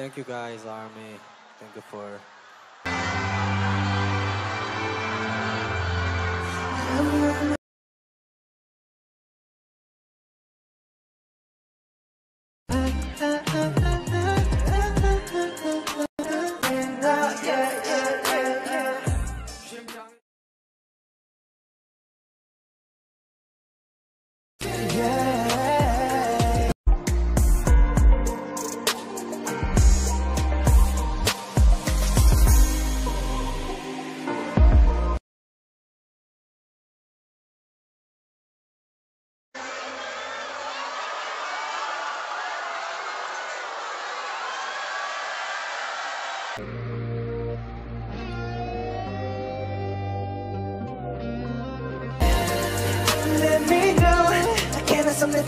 Thank you guys, Army. Thank you for Let me know. I can't have something